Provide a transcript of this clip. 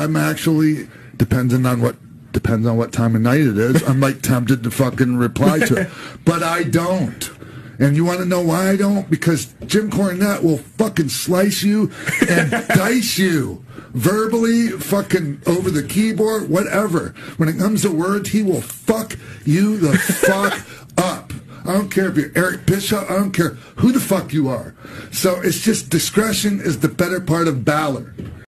I'm actually, depends on what time of night it is, I'm like tempted to fucking reply to it. But I don't. And you want to know why I don't? Because Jim Cornette will fucking slice you and dice you. Verbally, fucking over the keyboard, whatever. When it comes to words, he will fuck you the fuck up. I don't care if you're Eric Bishop. I don't care who the fuck you are. So it's just discretion is the better part of valor.